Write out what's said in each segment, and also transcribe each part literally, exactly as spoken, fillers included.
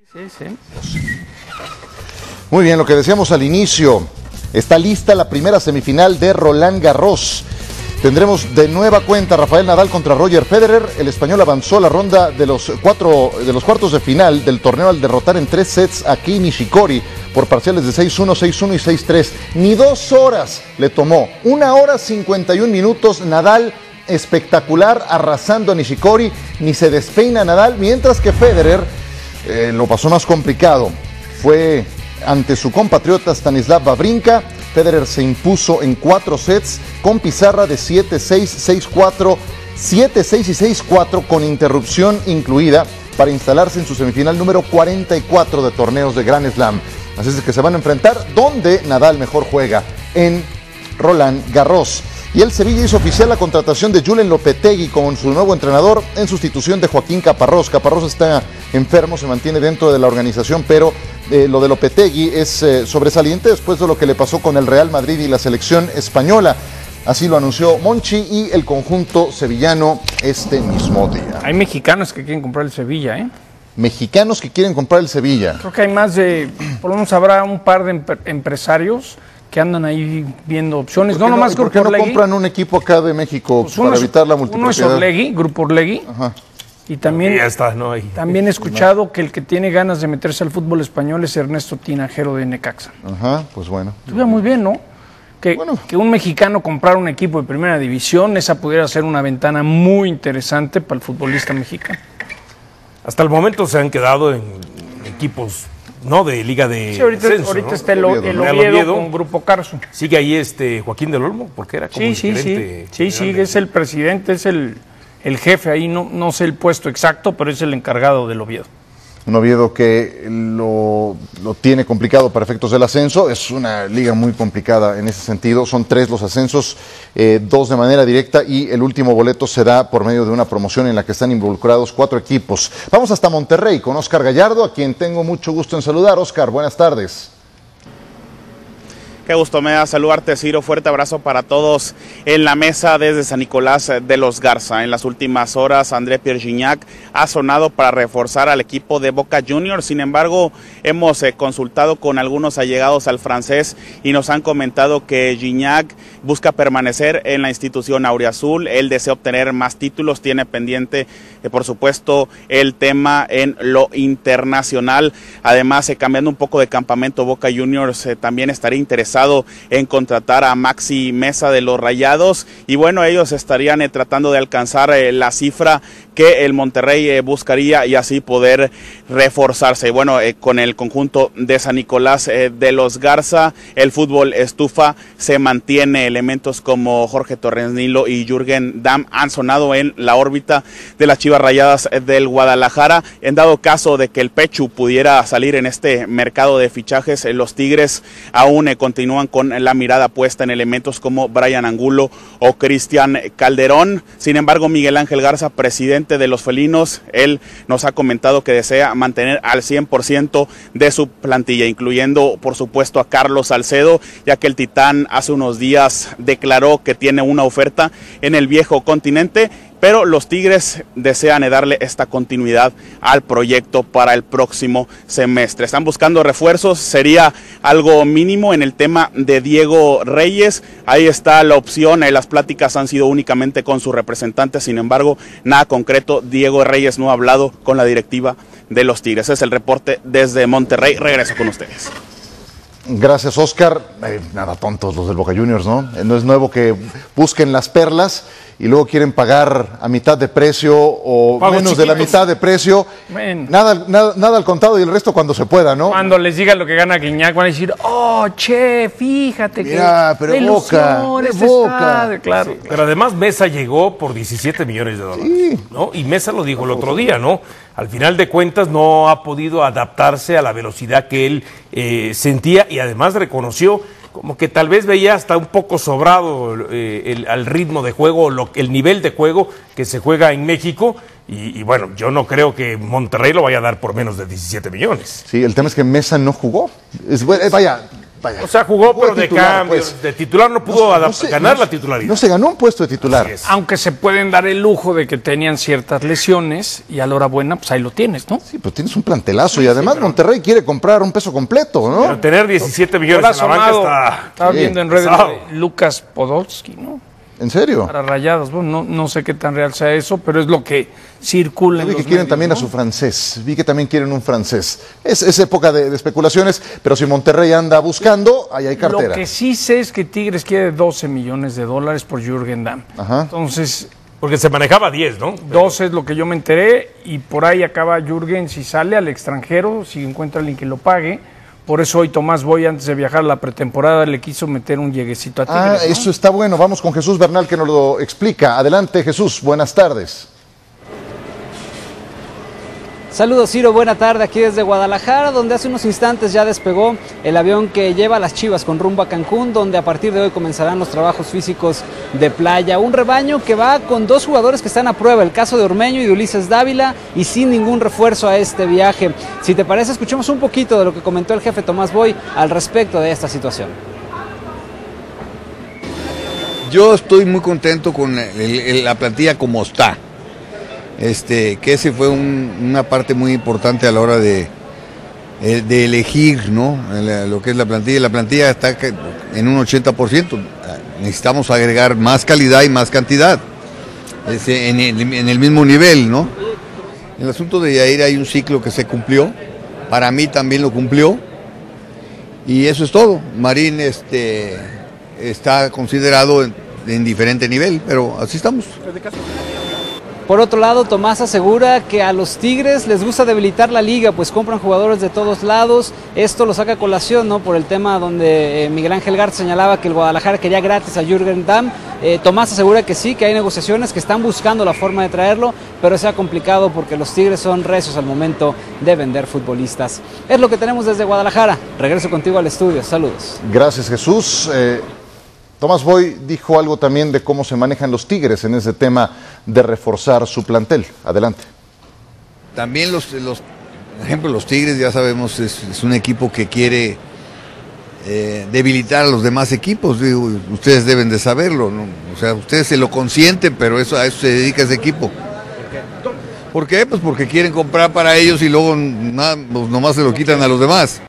Sí, sí. Muy bien, lo que decíamos al inicio, está lista la primera semifinal de Roland Garros. Tendremos de nueva cuenta Rafael Nadal contra Roger Federer. El español avanzó a la ronda de los, cuatro, de los cuartos de final del torneo al derrotar en tres sets a Kei Nishikori por parciales de seis uno, seis uno y seis tres. Ni dos horas le tomó, una hora cincuenta y un minutos. Nadal espectacular, arrasando a Nishikori, ni se despeina Nadal, mientras que Federer eh, lo pasó más complicado. Fue ante su compatriota Stanislav Wawrinka. Federer se impuso en cuatro sets con pizarra de siete seis, seis cuatro, siete seis y seis cuatro con interrupción incluida para instalarse en su semifinal número cuarenta y cuatro de torneos de Grand Slam. Así es que se van a enfrentar donde Nadal mejor juega, en Roland Garros. Y el Sevilla hizo oficial la contratación de Julen Lopetegui como su nuevo entrenador en sustitución de Joaquín Caparrós. Caparrós está enfermo, se mantiene dentro de la organización, pero eh, lo de Lopetegui es eh, sobresaliente después de lo que le pasó con el Real Madrid y la selección española. Así lo anunció Monchi y el conjunto sevillano este mismo día. Hay mexicanos que quieren comprar el Sevilla, ¿eh? Mexicanos que quieren comprar el Sevilla. Creo que hay más de, por lo menos habrá un par de empre- empresarios que andan ahí viendo opciones. No, no nomás ¿Por qué no Orlegui? compran un equipo acá de México Pues para es, evitar la uno es multipropiedad? Orlegui, Grupo Orlegui. Ajá. Y también, ya está, ¿no? Ahí. también he escuchado que el que tiene ganas de meterse al fútbol español es Ernesto Tinajero de Necaxa. Ajá, pues bueno. Estuvo muy bien, ¿no? Que, Bueno. que un mexicano comprara un equipo de primera división, esa pudiera ser una ventana muy interesante para el futbolista mexicano. Hasta el momento se han quedado en equipos, ¿no? De Liga de Sí, ahorita, Ascenso, ahorita ¿no? está el, Oviedo, el ¿no? Oviedo, Oviedo. con Grupo Carso. Sigue ahí este Joaquín del Olmo, porque era como Sí, el sí, sí. gerente Sí, sí, general de- es el presidente, es el, el jefe ahí, no, no sé el puesto exacto, pero es el encargado del Oviedo. Un Oviedo que lo, lo tiene complicado para efectos del ascenso. Es una liga muy complicada en ese sentido. Son tres los ascensos, eh, dos de manera directa y el último boleto se da por medio de una promoción en la que están involucrados cuatro equipos. Vamos hasta Monterrey con Oscar Gallardo, a quien tengo mucho gusto en saludar. Oscar, buenas tardes. Qué gusto me da saludarte, Ciro. Fuerte abrazo para todos en la mesa desde San Nicolás de los Garza. En las últimas horas, André Pierre Gignac ha sonado para reforzar al equipo de Boca Juniors. Sin embargo, hemos eh, consultado con algunos allegados al francés y nos han comentado que Gignac busca permanecer en la institución auriazul. Él desea obtener más títulos, tiene pendiente, eh, por supuesto, el tema en lo internacional. Además, eh, cambiando un poco de campamento, Boca Juniors eh, también estaría interesado en contratar a Maxi Mesa de los Rayados, y bueno, ellos estarían eh, tratando de alcanzar eh, la cifra que el Monterrey eh, buscaría y así poder reforzarse. Y bueno, eh, con el conjunto de San Nicolás eh, de los Garza, el fútbol estufa se mantiene. Elementos como Jorge Torres Nilo y Jürgen Damm han sonado en la órbita de las Chivas Rayadas del Guadalajara. En dado caso de que el Pechu pudiera salir en este mercado de fichajes, eh, los Tigres aún eh, continúan con la mirada puesta en elementos como Brian Angulo o Cristian Calderón. Sin embargo, Miguel Ángel Garza, presidente de los felinos, él nos ha comentado que desea mantener al cien por ciento de su plantilla, incluyendo por supuesto a Carlos Salcedo, ya que el Titán hace unos días declaró que tiene una oferta en el viejo continente, pero los Tigres desean darle esta continuidad al proyecto para el próximo semestre. Están buscando refuerzos, sería algo mínimo en el tema de Diego Reyes. Ahí está la opción, las pláticas han sido únicamente con sus representantes, sin embargo, nada concreto. Diego Reyes no ha hablado con la directiva de los Tigres. Ese es el reporte desde Monterrey. Regreso con ustedes. Gracias, Oscar. Eh, nada tontos los del Boca Juniors, ¿no? Eh, no es nuevo que busquen las perlas y luego quieren pagar a mitad de precio o Pagos menos de la chiquitos. mitad de precio. Bueno. Nada, nada, nada al contado y el resto cuando se pueda, ¿no? Cuando les diga lo que gana Guiñac, van a decir, oh, che, fíjate Mira, que pero la ilusión, Boca, este Boca. estadio", claro. Pero además Mesa llegó por diecisiete millones de dólares, Sí. ¿no? Y Mesa lo dijo el otro día, ¿no? Al final de cuentas no ha podido adaptarse a la velocidad que él eh, sentía, y además reconoció como que tal vez veía hasta un poco sobrado eh, el, al ritmo de juego, lo, el nivel de juego que se juega en México. Y, y bueno, yo no creo que Monterrey lo vaya a dar por menos de diecisiete millones. Sí, el tema es que Mesa no jugó. Es, bueno, eh, vaya, vaya, O sea, jugó, jugó pero de titular, cambio. pues. De titular no pudo No, adap- no se- ganar no la se- titularidad. No se ganó un puesto de titular. Así es. Aunque se pueden dar el lujo de que tenían ciertas lesiones y a la hora buena, pues ahí lo tienes, ¿no? Sí, pero tienes un plantelazo y además Monterrey quiere comprar un peso completo, ¿no? Pero tener diecisiete millones Ahora en la banca asomado, está... estaba Sí, viendo en redes pesado. de Lucas Podolski, ¿no? ¿En serio? Para Rayados, bueno, no, no sé qué tan real sea eso, pero es lo que circula Yo en vi los que quieren medios, también ¿no? a su francés, vi que también quieren un francés. Es, es época de, de especulaciones, pero si Monterrey anda buscando, ahí hay cartera. Lo que sí sé es que Tigres quiere doce millones de dólares por Jürgen Damm. Ajá. Entonces, Porque se manejaba diez, ¿no? doce es lo que yo me enteré y por ahí acaba Jürgen si sale al extranjero, si encuentra alguien que lo pague. Por eso hoy Tomás Boy, antes de viajar a la pretemporada, le quiso meter un lleguecito a Tigres. Ah, ¿no? eso está bueno. Vamos con Jesús Bernal que nos lo explica. Adelante, Jesús. Buenas tardes. Saludos, Ciro, buena tarde aquí desde Guadalajara, donde hace unos instantes ya despegó el avión que lleva a las Chivas con rumbo a Cancún, donde a partir de hoy comenzarán los trabajos físicos de playa. Un rebaño que va con dos jugadores que están a prueba, el caso de Ormeño y de Ulises Dávila, y sin ningún refuerzo a este viaje. Si te parece, escuchemos un poquito de lo que comentó el jefe Tomás Boy al respecto de esta situación. Yo estoy muy contento con el- el- la plantilla como está. Este, que ese fue un- una parte muy importante a la hora de, eh, de elegir, ¿no? La- lo que es la plantilla. La plantilla está que- en un ochenta por ciento. Necesitamos agregar más calidad y más cantidad. Este, en, el, en el mismo nivel, ¿no? En el asunto de Yair hay un ciclo que se cumplió. Para mí también lo cumplió. Y eso es todo. Marín este, está considerado en, en diferente nivel, pero así estamos. Por otro lado, Tomás asegura que a los Tigres les gusta debilitar la liga, pues compran jugadores de todos lados. Esto lo saca a colación, ¿no? Por el tema donde eh, Miguel Ángel Garza señalaba que el Guadalajara quería gratis a Jürgen Damm. Eh, Tomás asegura que sí, que hay negociaciones, que están buscando la forma de traerlo, pero sea complicado porque los Tigres son recios al momento de vender futbolistas. Es lo que tenemos desde Guadalajara. Regreso contigo al estudio. Saludos. Gracias, Jesús. Eh, Tomás Boy dijo algo también de cómo se manejan los Tigres en ese tema de reforzar su plantel. Adelante. También los, los por ejemplo, los Tigres, ya sabemos, es, es un equipo que quiere eh, debilitar a los demás equipos. Digo, ustedes deben de saberlo, ¿no? O sea, ustedes se lo consienten, pero eso, a eso se dedica ese equipo. ¿Por qué? Pues porque quieren comprar para ellos y luego nada, pues nomás se lo quitan a los demás.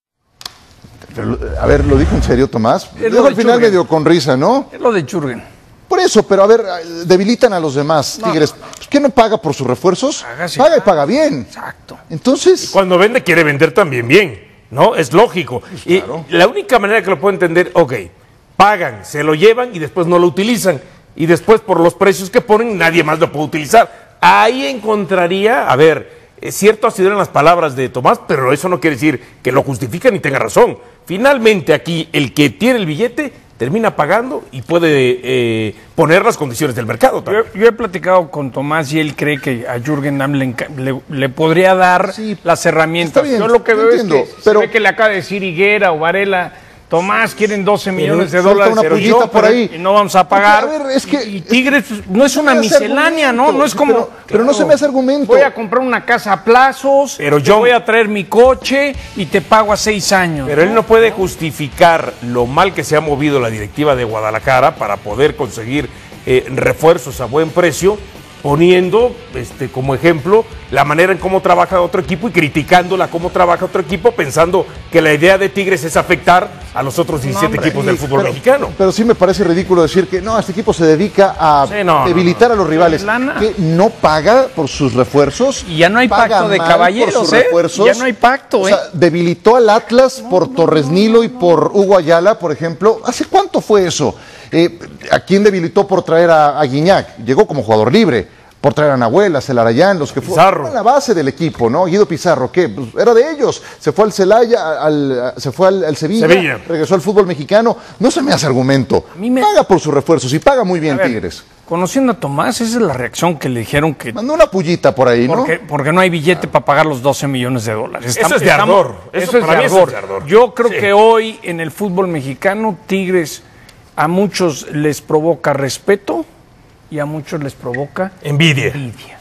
Pero, a ver, ¿lo dijo en serio, Tomás? Es lo Dijo de al final Jürgen. medio con risa, ¿no? Es lo de Jürgen. Por eso, pero a ver, debilitan a los demás Tigres. ¿Qué no paga por sus refuerzos? Paga, sí, paga y paga. paga bien. Exacto. Entonces, Cuando vende, quiere vender también bien, ¿no? Es lógico. Y claro. la única manera que lo puedo entender, ok, pagan, se lo llevan y después no lo utilizan. Y después, por los precios que ponen, nadie más lo puede utilizar. Ahí encontraría, a ver, es cierto, así eran las palabras de Tomás, pero eso no quiere decir que lo justifique ni tenga razón. Finalmente, aquí, el que tiene el billete termina pagando y puede eh, poner las condiciones del mercado Yo, también. yo he platicado con Tomás y él cree que a Jürgen Damm le, enca- le- le podría dar Sí, las herramientas. está bien, yo lo que yo veo entiendo, es que pero- se ve que le acaba de decir Higuera o Varela, Tomás, quieren doce millones de suelta dólares, una pero pullita yo, por pero- ahí. y no vamos a pagar. Porque, a ver, es que- y, y Tigres no es una no se me hace miscelánea, ¿no? argumento, No es como... pero- pero no se me hace argumento. Voy a comprar una casa a plazos, Pero te yo- voy a traer mi coche y te pago a seis años. Pero él no puede justificar lo mal que se ha movido la directiva de Guadalajara para poder conseguir eh, refuerzos a buen precio, poniendo este, como ejemplo la manera en cómo trabaja otro equipo y criticándola cómo trabaja otro equipo, pensando que la idea de Tigres es afectar a los otros diecisiete hombre, equipos del sí, fútbol pero- mexicano. Pero sí me parece ridículo decir que no, este equipo se dedica a Sí, no, no, debilitar no. a los rivales. Lana. Que no paga por sus refuerzos. Y ya no hay paga pacto de mal caballeros, por sus ¿eh? refuerzos. Ya no hay pacto, O ¿eh? sea, debilitó al Atlas por Torres Nilo y por Hugo Ayala, por ejemplo. ¿Hace cuánto fue eso? Eh, ¿A quién debilitó por traer a, a Guiñac? Llegó como jugador libre. Por traer a Nahuel, a Celarayán, los que Pizarro. fueron la base del equipo, ¿no? Guido Pizarro, ¿qué? Pues era de ellos. Se fue al Celaya, al, se fue al, al Sevilla, Sevilla. regresó al fútbol mexicano. No se me hace argumento. mí me- Paga por sus refuerzos y paga muy bien A ver, Tigres. Conociendo a Tomás, esa es la reacción que le dijeron que... Mandó una pullita por ahí, ¿no? Porque, porque no hay billete para pagar los doce millones de dólares. Eso es de ardor. Eso Eso es de para mí eso es ardor. de ardor. Yo creo Sí. que hoy en el fútbol mexicano, Tigres a muchos les provoca respeto y a muchos les provoca Envidia. envidia.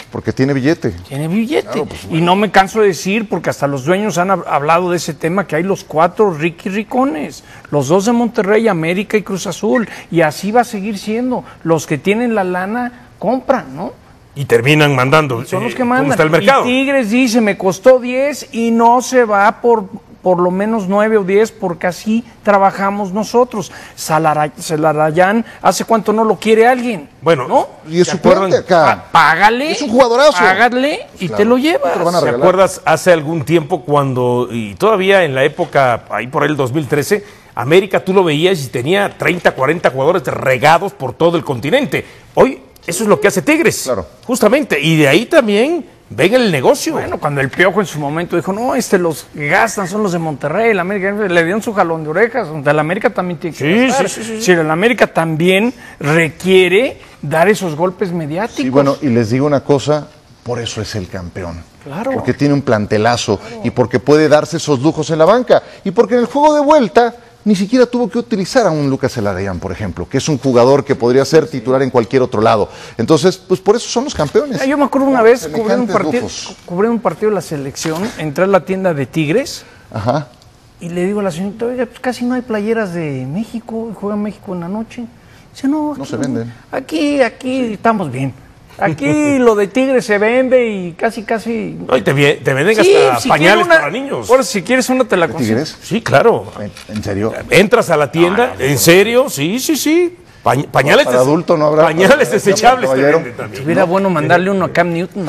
Porque tiene billete. Tiene billete. Claro, pues, bueno. Y no me canso de decir, porque hasta los dueños han hab- hablado de ese tema, que hay los cuatro Ricky Ricones, los dos de Monterrey, América y Cruz Azul, y así va a seguir siendo. Los que tienen la lana compran, ¿no? Y terminan mandando. Son los eh, que ¿Cómo mandan. está el mercado? Y Tigres dice, me costó diez y no se va por por lo menos nueve o diez, porque así trabajamos nosotros. Salara- Celarayán, ¿hace cuánto no lo quiere alguien? Bueno, ¿no? Y es ¿Se suplente acuerdan? acá. Pá- Págale. Es un jugadorazo. Págale y Claro. te lo llevas. Te lo van a ¿Te regalar. acuerdas hace algún tiempo cuando, y todavía en la época, ahí por el dos mil trece, América tú lo veías y tenía treinta, cuarenta jugadores regados por todo el continente? Hoy eso es lo que hace Tigres. Claro. Justamente. Y de ahí también ven el negocio. Bueno, cuando el Piojo en su momento dijo, no, este los que gastan son los de Monterrey, el América, le dieron su jalón de orejas, donde el América también tiene que Sí, gastar. sí, sí, sí. Sí, el América también requiere dar esos golpes mediáticos. Sí, bueno, y les digo una cosa, por eso es el campeón. Claro. Porque tiene un plantelazo y porque puede darse esos lujos en la banca y porque en el juego de vuelta ni siquiera tuvo que utilizar a un Lucas Celarayán, por ejemplo, que es un jugador que podría ser titular en cualquier otro lado. Entonces, pues por eso son los campeones. Ah, Yo me acuerdo una vez, cubrí un, Semejantes partido, lujos. cubrí un partido de la selección, entré a la tienda de Tigres Ajá. y le digo a la señorita, oiga, pues casi no hay playeras de México, juega México en la noche. Dice, no, No aquí se venden. Aquí, aquí estamos bien. Aquí lo de Tigres se vende y casi, casi... No, y te, vie- te venden Sí, hasta si pañales quiere una- para niños. Ahora, si quieres una, te la ¿De consigo. Tigres? Sí, claro. ¿En, en serio? Entras a la tienda, ¿en serio? Sí, sí, sí. Pa- pañales Para des- adulto no habrá- Pañales para- desechables te caballero. venden también. Hubiera bueno mandarle uno a Cam Newton.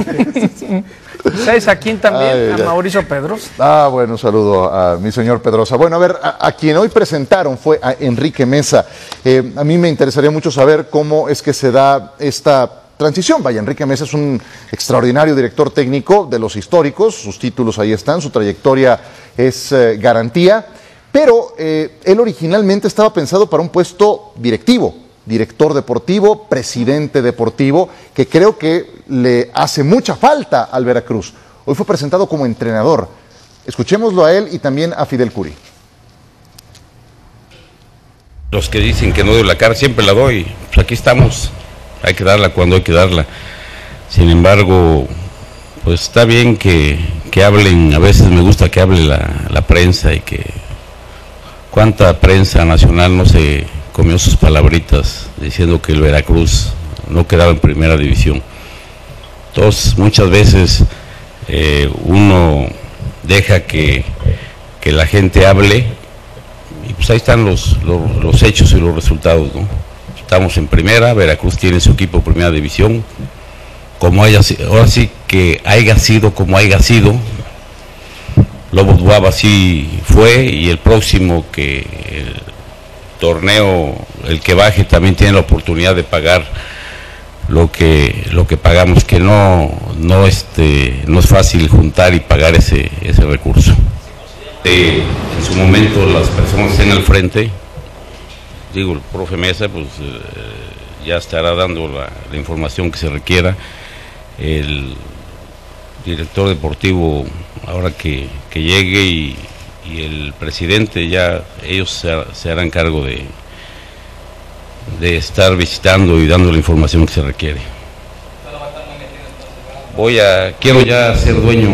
¿no? ¿Sabes a quién también? Ay, a ay. Mauricio Pedros. Ah, bueno, un saludo a mi señor Pedrosa. Bueno, a ver, a, a quien hoy presentaron fue a Enrique Mesa. Eh, a mí me interesaría mucho saber cómo es que se da esta transición. Vaya, Enrique Mesa es un extraordinario director técnico de los históricos, sus títulos ahí están, su trayectoria es eh, garantía, pero eh, él originalmente estaba pensado para un puesto directivo, director deportivo, presidente deportivo, que creo que le hace mucha falta al Veracruz. Hoy fue presentado como entrenador. Escuchémoslo a él y también a Fidel Curi. Los que dicen que no doy la cara, siempre la doy. Pues aquí estamos, hay que darla cuando hay que darla. Sin embargo, pues está bien que, que hablen, a veces me gusta que hable la, la prensa y que cuánta prensa nacional no se comió sus palabritas diciendo que el Veracruz no quedaba en primera división. Entonces, muchas veces eh, uno deja que, que la gente hable y pues ahí están los, los, los hechos y los resultados, ¿no? Estamos en primera, Veracruz tiene su equipo en primera división, como haya sido, ahora sí que haya sido como haya sido, Lobos Buap así fue, y el próximo que el torneo, el que baje también tiene la oportunidad de pagar lo que lo que pagamos, que no no este no es fácil juntar y pagar ese ese recurso. Eh, en su momento las personas estén al frente, digo, el profe Mesa pues eh, ya estará dando la, la información que se requiera, el director deportivo ahora que, que llegue y, y el presidente, ya ellos se, se harán cargo de, de estar visitando y dando la información que se requiere. Voy a, quiero ya ser dueño.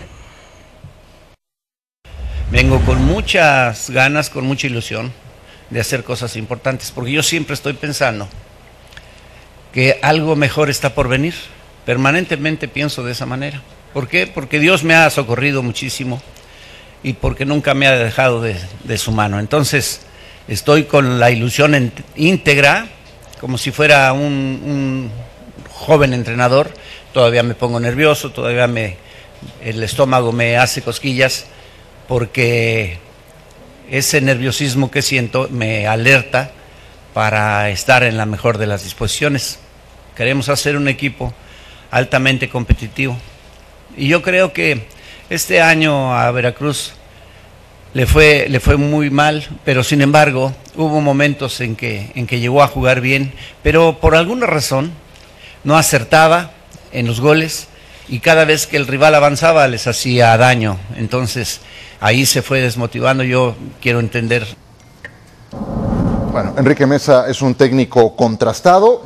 Vengo con muchas ganas, con mucha ilusión de hacer cosas importantes, porque yo siempre estoy pensando que algo mejor está por venir. Permanentemente pienso de esa manera. ¿Por qué? Porque Dios me ha socorrido muchísimo y porque nunca me ha dejado de, de su mano. Entonces, estoy con la ilusión en, íntegra, como si fuera un, un joven entrenador. Todavía me pongo nervioso, todavía me, el estómago me hace cosquillas, porque ese nerviosismo que siento me alerta para estar en la mejor de las disposiciones. Queremos hacer un equipo altamente competitivo. Y yo creo que este año a Veracruz le fue, le fue muy mal, pero sin embargo hubo momentos en que, en que llegó a jugar bien, pero por alguna razón no acertaba en los goles y cada vez que el rival avanzaba les hacía daño. Entonces ahí se fue desmotivando. Yo quiero entender. Bueno, Enrique Mesa es un técnico contrastado,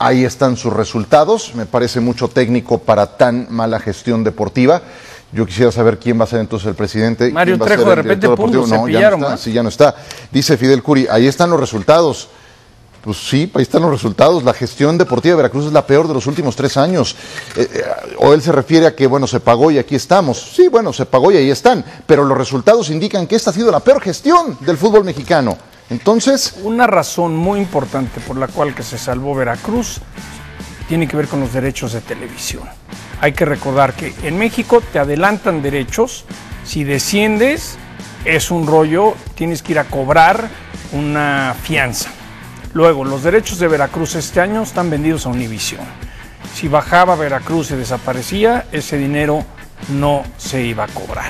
Ahí están sus resultados. Me parece mucho técnico para tan mala gestión deportiva. Yo quisiera saber quién va a ser entonces el presidente. Mario quién va Trejo, a ser de el repente, director punto, deportivo. No, se ya pillaron no está. más. Sí, ya no está. Dice Fidel Curi, ahí están los resultados. Pues sí, ahí están los resultados. La gestión deportiva de Veracruz es la peor de los últimos tres años. Eh, eh, o él se refiere a que, bueno, se pagó y aquí estamos. Sí, bueno, se pagó y ahí están. Pero los resultados indican que esta ha sido la peor gestión del fútbol mexicano. Entonces... Una razón muy importante por la cual que se salvó Veracruz tiene que ver con los derechos de televisión. Hay que recordar que en México te adelantan derechos. Si desciendes, es un rollo, tienes que ir a cobrar una fianza. Luego, los derechos de Veracruz este año están vendidos a Univisión. Si bajaba Veracruz y desaparecía, ese dinero no se iba a cobrar.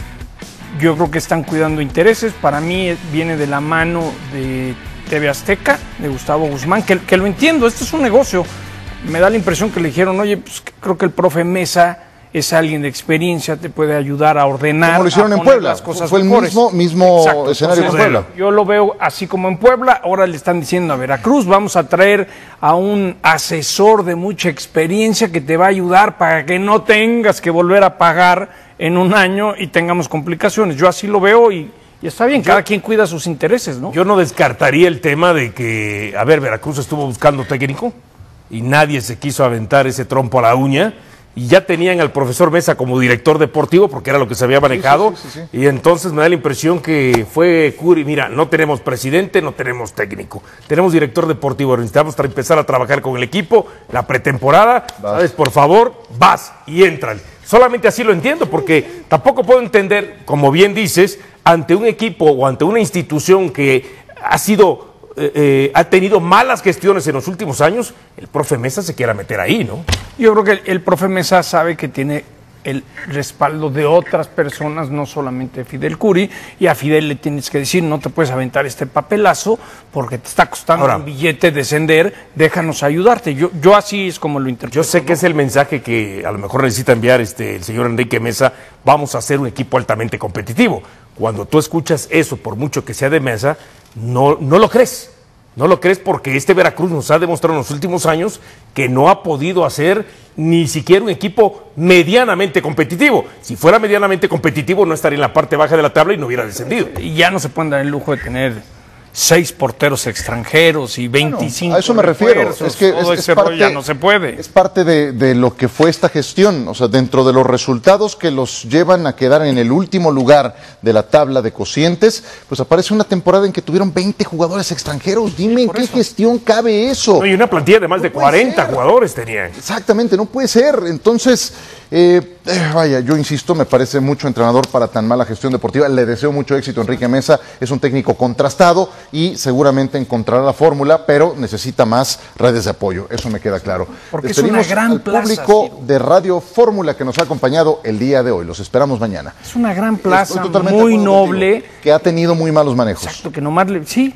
Yo creo que están cuidando intereses. Para mí viene de la mano de T V Azteca, de Gustavo Guzmán, que, que lo entiendo, este es un negocio. Me da la impresión que le dijeron, oye, pues creo que el profe Mesa es alguien de experiencia, te puede ayudar a ordenar. Como lo hicieron a en Puebla, las cosas fue el mejores. mismo, mismo Exacto, escenario entonces, en Puebla. Yo lo veo así como en Puebla, ahora le están diciendo a Veracruz, vamos a traer a un asesor de mucha experiencia que te va a ayudar para que no tengas que volver a pagar en un año y tengamos complicaciones. Yo así lo veo y, y está bien, cada quien cuida sus intereses, ¿no? Yo no descartaría el tema de que, a ver, Veracruz estuvo buscando técnico y nadie se quiso aventar ese trompo a la uña. Y ya tenían al profesor Mesa como director deportivo porque era lo que se había manejado. Sí, sí, sí, sí. Y entonces me da la impresión que fue Curi, mira, no tenemos presidente, no tenemos técnico, tenemos director deportivo, necesitamos empezar a trabajar con el equipo, la pretemporada, vas. ¿Sabes? Por favor, vas y entran. Solamente así lo entiendo, porque tampoco puedo entender, como bien dices, ante un equipo o ante una institución que ha sido... Eh, eh, ha tenido malas gestiones en los últimos años, el profe Mesa se quiera meter ahí, ¿no? Yo creo que el, el profe Mesa sabe que tiene el respaldo de otras personas, no solamente de Fidel Curi, y a Fidel le tienes que decir, no te puedes aventar este papelazo porque te está costando Ahora, un billete descender, déjanos ayudarte. Yo, yo así es como lo interpreto. Yo sé que es el mensaje que a lo mejor necesita enviar este, el señor Enrique Mesa, vamos a hacer un equipo altamente competitivo. Cuando tú escuchas eso, por mucho que sea de Mesa, no, no lo crees. No lo crees porque este Veracruz nos ha demostrado en los últimos años que no ha podido hacer ni siquiera un equipo medianamente competitivo. Si fuera medianamente competitivo no estaría en la parte baja de la tabla y no hubiera descendido. Y ya no se pueden dar el lujo de tener seis porteros extranjeros y veinticinco. Bueno, a eso me refiero. Es que todo es, ese es parte, ya no se puede. Es parte de, de lo que fue esta gestión. O sea, dentro de los resultados que los llevan a quedar en el último lugar de la tabla de cocientes, pues aparece una temporada en que tuvieron veinte jugadores extranjeros. Dime, ¿en qué eso. gestión cabe eso? No, y una plantilla de más no de cuarenta jugadores tenían. Exactamente, no puede ser. Entonces, eh, eh, vaya, yo insisto, me parece mucho entrenador para tan mala gestión deportiva. Le deseo mucho éxito a Enrique Mesa. Es un técnico contrastado y seguramente encontrará la fórmula, pero necesita más redes de apoyo, eso me queda claro. Porque Despedimos es una gran al plaza, público Ciro. de Radio Fórmula que nos ha acompañado el día de hoy. Los esperamos mañana. Es una gran plaza, muy noble. Contigo, que ha tenido muy malos manejos. Exacto, que nomás le... Sí.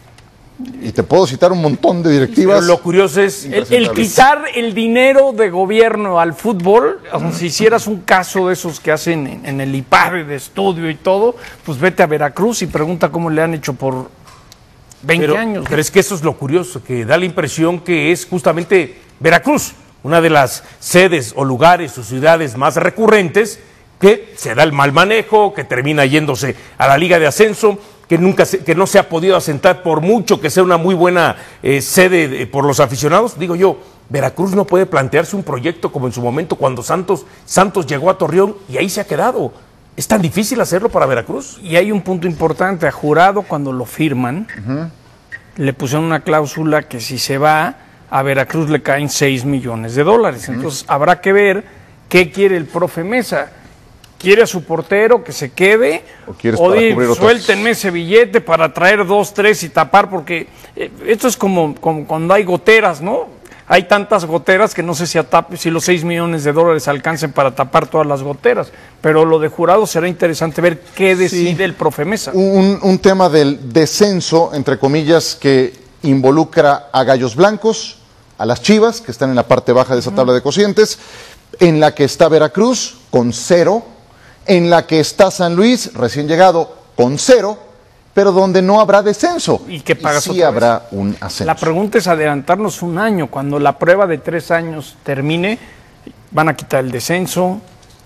Y te puedo citar un montón de directivas. Pero lo curioso es el, el quitar el dinero de gobierno al fútbol, o sea, si hicieras un caso de esos que hacen en, en el IPARRE de estudio y todo, pues vete a Veracruz y pregunta cómo le han hecho por veinte pero, años. Pero es que eso es lo curioso, que da la impresión que es justamente Veracruz, una de las sedes o lugares o ciudades más recurrentes, que se da el mal manejo, que termina yéndose a la Liga de Ascenso, que nunca se, que no se ha podido asentar por mucho que sea una muy buena eh, sede de, por los aficionados. Digo yo, Veracruz no puede plantearse un proyecto como en su momento cuando Santos, Santos llegó a Torreón y ahí se ha quedado. ¿Es tan difícil hacerlo para Veracruz? Y hay un punto importante, a Jurado cuando lo firman, uh-huh. le pusieron una cláusula que si se va, a Veracruz le caen seis millones de dólares. Uh-huh. Entonces habrá que ver qué quiere el profe Mesa. ¿Quiere a su portero que se quede? ¿O, o di, suéltenme ese billete para traer dos, tres y tapar? Porque eh, esto es como, como cuando hay goteras, ¿no? Hay tantas goteras que no sé si, atap si los seis millones de dólares alcancen para tapar todas las goteras. Pero lo de Jurado será interesante ver qué decide sí. el profe Mesa. Un, un tema del descenso, entre comillas, que involucra a Gallos Blancos, a las Chivas, que están en la parte baja de esa tabla de cocientes, en la que está Veracruz, con cero, en la que está San Luis, recién llegado, con cero, pero donde no habrá descenso. ¿Y qué pagas sí otra vez? habrá un ascenso. La pregunta es adelantarnos un año. Cuando la prueba de tres años termine, van a quitar el descenso,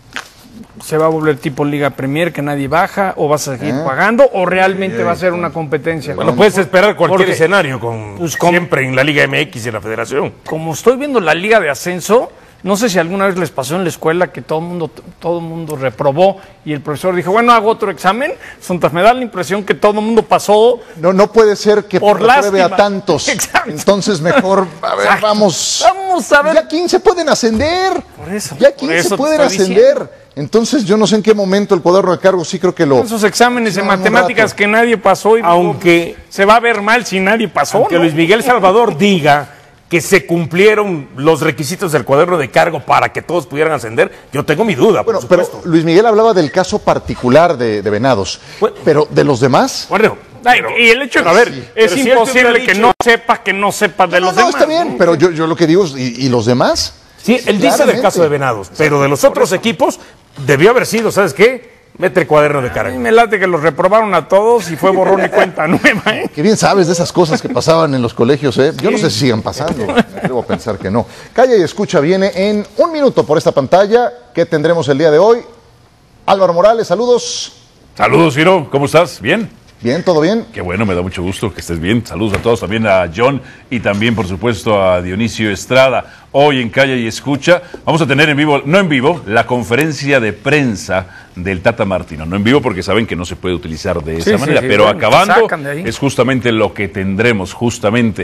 se va a volver tipo Liga Premier, que nadie baja, o vas a seguir ¿Eh? pagando, o realmente va a ser una competencia. Bueno, puedes esperar cualquier Porque, escenario con, pues, con- siempre en la Liga M X y en la Federación. como estoy viendo la Liga de Ascenso, no sé si alguna vez les pasó en la escuela que todo el mundo, todo el mundo reprobó y el profesor dijo, bueno, hago otro examen. Sontas, me da la impresión que todo el mundo pasó. No, no puede ser que Por repruebe a lástima. tantos. Exacto. Entonces mejor, a ver, Exacto. vamos. Vamos a ver. Ya quince pueden ascender. Por eso, Ya por quince eso te pueden estoy ascender. diciendo. Entonces yo no sé en qué momento el cuaderno de cargo sí creo que lo... Esos exámenes de No, en un matemáticas rato. que nadie pasó y Aunque- se va a ver mal si nadie pasó. Aunque ¿no? Luis Miguel Salvador diga que se cumplieron los requisitos del cuaderno de cargo para que todos pudieran ascender, yo tengo mi duda, Bueno, por pero supuesto. Luis Miguel hablaba del caso particular de, de Venados. Bueno. Pero de los demás... Bueno, Ay, pero- y el hecho de a ver, es pero si él te imposible hubiera que dicho- no sepa que no sepa de No, los no, demás. está bien, pero yo, yo lo que digo es, ¿y, y los demás? Sí, él dice del Claramente. caso de Venados, pero de los otros equipos debió haber sido, ¿sabes qué? Mete el cuaderno de A mí cargo. me late que los reprobaron a todos y fue borrón y cuenta nueva, ¿eh? Qué bien sabes de esas cosas que pasaban en los colegios, ¿eh? Yo no sé si sigan pasando, me atrevo a pensar que no. Calla y escucha viene en un minuto por esta pantalla. ¿Qué tendremos el día de hoy? Álvaro Morales, saludos. Saludos, Ciro, ¿cómo estás? ¿Bien? Bien, ¿todo bien? Qué bueno, me da mucho gusto que estés bien. Saludos a todos, también a John y también, por supuesto, a Dionisio Estrada. Hoy en Calla y Escucha vamos a tener en vivo, no en vivo, la conferencia de prensa del Tata Martino. No en vivo porque saben que no se puede utilizar de esa Sí, manera, sí, sí, pero bueno, te acabando sacan de ahí. es justamente lo que tendremos, justamente.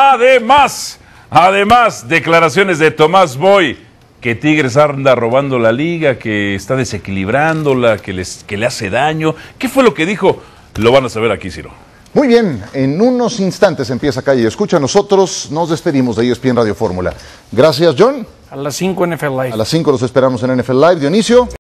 Además, además, declaraciones de Tomás Boy, que Tigres anda robando la liga, que está desequilibrándola, que, les, que le hace daño. ¿Qué fue lo que dijo? Lo van a saber aquí, Ciro. Muy bien, en unos instantes empieza Calle y Escucha. Nosotros nos despedimos de E S P N Radio Fórmula. Gracias, John. A las cinco en N F L Live. A las cinco los esperamos en N F L Live. Dionisio.